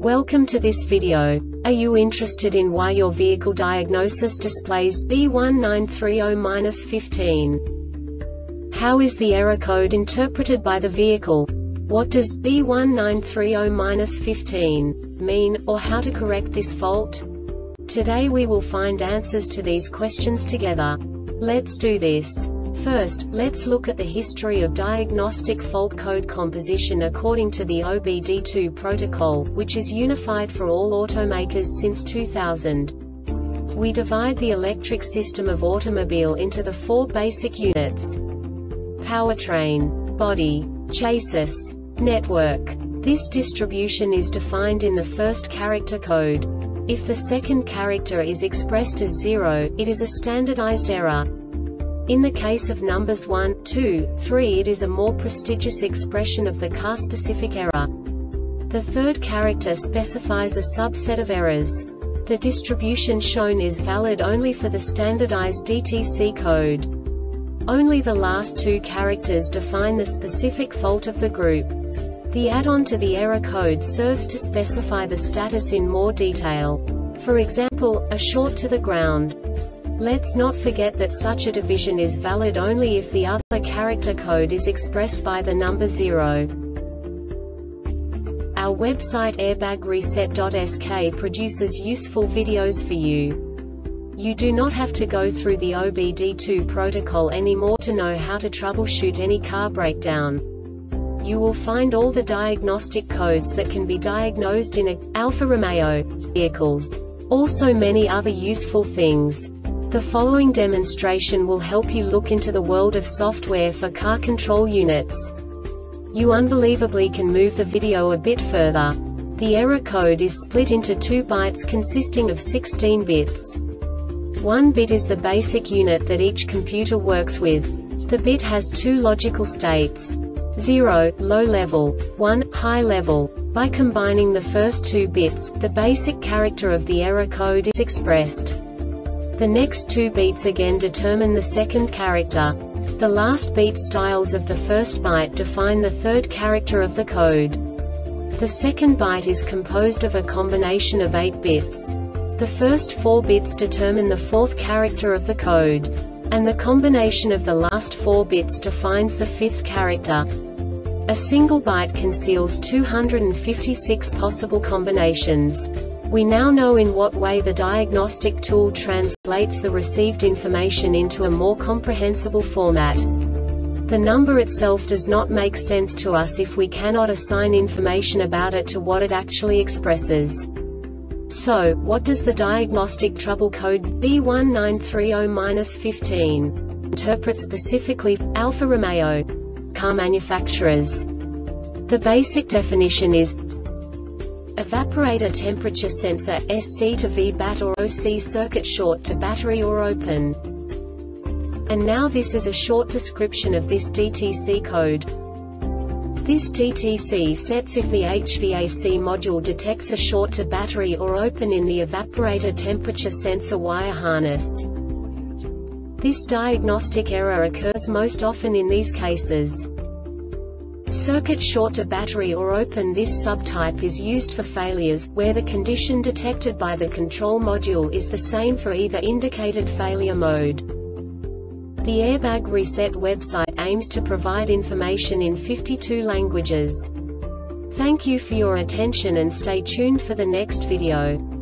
Welcome to this video. Are you interested in why your vehicle diagnosis displays B1930-15? How is the error code interpreted by the vehicle? What does B1930-15 mean, or how to correct this fault? Today we will find answers to these questions together. Let's do this. First, let's look at the history of diagnostic fault code composition according to the OBD2 protocol, which is unified for all automakers since 2000. We divide the electric system of automobile into the four basic units: powertrain, body, chassis, network. This distribution is defined in the first character code. If the second character is expressed as 0, it is a standardized error. In the case of numbers 1, 2, 3, it is a more prestigious expression of the car-specific error. The third character specifies a subset of errors. The distribution shown is valid only for the standardized DTC code. Only the last two characters define the specific fault of the group. The add-on to the error code serves to specify the status in more detail. For example, a short to the ground. Let's not forget that such a division is valid only if the other character code is expressed by the number 0. Our website airbagreset.sk produces useful videos for you. You do not have to go through the OBD2 protocol anymore to know how to troubleshoot any car breakdown. You will find all the diagnostic codes that can be diagnosed in Alfa Romeo vehicles. Also many other useful things. The following demonstration will help you look into the world of software for car control units. You unbelievably can move the video a bit further. The error code is split into 2 bytes consisting of 16 bits. 1 bit is the basic unit that each computer works with. The bit has 2 logical states: 0, low level, 1, high level. By combining the first 2 bits, the basic character of the error code is expressed. The next 2 beats again determine the second character. The last beat styles of the first byte define the third character of the code. The second byte is composed of a combination of 8 bits. The first 4 bits determine the fourth character of the code. And the combination of the last 4 bits defines the fifth character. A single byte conceals 256 possible combinations. We now know in what way the diagnostic tool translates the received information into a more comprehensible format. The number itself does not make sense to us if we cannot assign information about it to what it actually expresses. So, what does the diagnostic trouble code B1930-15 interpret specifically for Alfa Romeo car manufacturers? The basic definition is evaporator temperature sensor SC to VBAT or OC circuit short to battery or open. And now this is a short description of this DTC code. This DTC sets if the HVAC module detects a short to battery or open in the evaporator temperature sensor wire harness. This diagnostic error occurs most often in these cases: circuit short to battery or open. This subtype is used for failures, where the condition detected by the control module is the same for either indicated failure mode. The Airbag Reset website aims to provide information in 52 languages. Thank you for your attention and stay tuned for the next video.